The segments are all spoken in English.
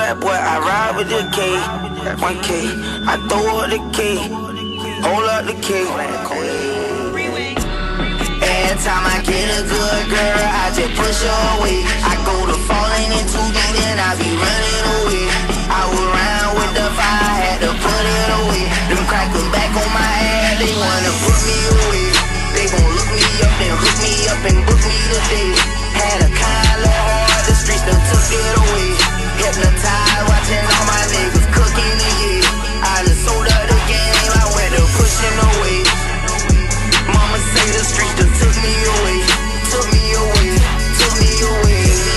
boy, I ride with the K, 1K. I throw up the K, hold up the K. Every time I get a good girl, I just push her away. I go to falling in too deep, then I be running away. I was around with the fire, had to put it away. Them crackers back on my ass, they wanna put me away. They gon' look me up, then hook me up and book me today. Had a kind of heart, the streets done took it away. Hypnotized, watching all my niggas cooking the year. I done sold up the game, I went to pushing away. Mama say the streets done took me away, took me away, took me away.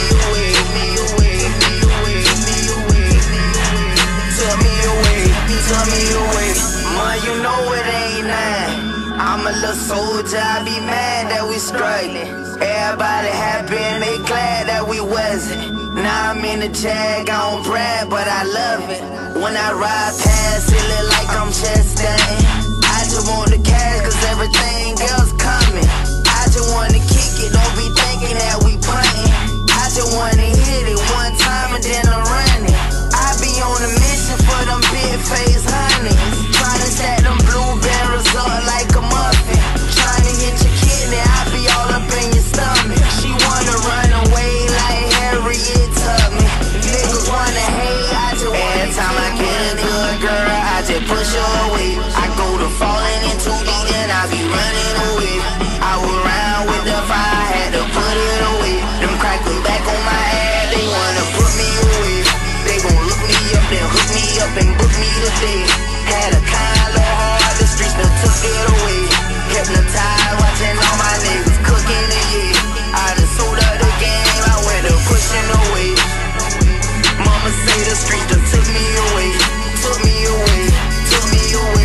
Man, you know it ain't nothing. I'm a little soldier, I be mad that we struggling. Everybody happy and they glad that we wasn't. Now I'm in the Jag, I don't brag, but I love it. When I ride past, it look like I'm just stunting. I just want the cash, cause everything else coming. I just wanna kick it, don't be thinking that we punting. I just wanna hit it one time and then I'm running. I be on a mission for them big face honeys. Tryna stack them blueberries up like a muffin. Tryna hit your kidney, I be all up in your stomach. She wanna run away like Harriet Tubman. Niggas wanna hate, I just wanna. Every time I get a good girl, I just push her away. I go to falling in too deep, then I be running away. I was around with the fire, had to put it away. Them crackers back on my ass, they wanna put me away. They gon' look me up, then hook me up and book me today. Had a kind of heart, the streets done took it away. Hypnotized, watching all my niggas cooking the year. I done sold up the game, I went to pushing away. Mama say the streets done took me away, took me away, took me away.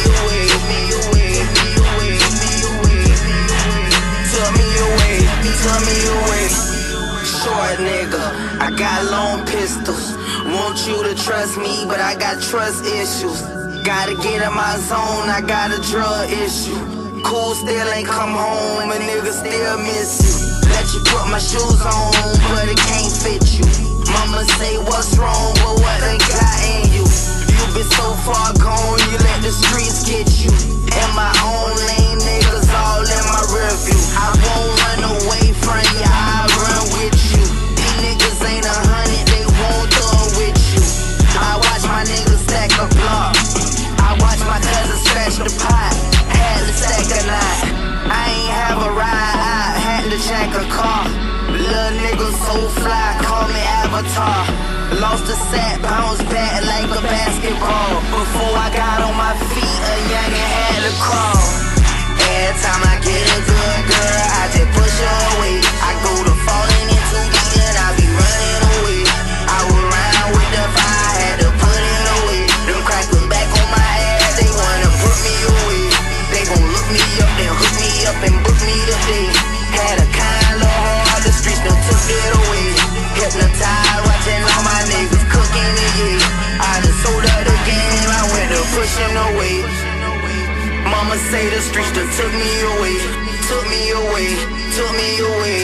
Took me away, took me away. Short nigga, I got long pistols. Want you to trust me, but I got trust issues. Gotta get in my zone, I got a drug issue. Cool still ain't come home, a nigga still miss you. Let you put my shoes on, but it can't fit you. Mama say what's wrong, but what they got in you? You been so far gone, you let the streets get you. In my own lane, niggas all in my rearview. I won't run away from ya, I run with you. These niggas ain't 100, they won't throw with you. I watch my niggas stack a block, I watch my cousin scratch the pot. Had to stack a knot, I ain't have a ride, I had to jack a car. Little nigga so fly, call me Avatar. Lost the sack, bounced back like a basketball. Before I got on my feet, a youngin' had to crawl. Every time I get a good girl, I just push her away. I go to falling in too deep, then I be running away. I was around with the fire, had to put it away. Them crackers back on my ass, they wanna put me away. They gon' look me up, then hook me up and book me today. Had a kind of heart, the streets done took it away. Hypnotized, watching all my niggas cooking the year. I done sold up the game, I went to pushing away. Mama say the streets done took me away, took me away, took me away,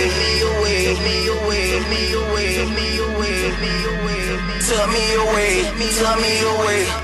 took me away, took me away.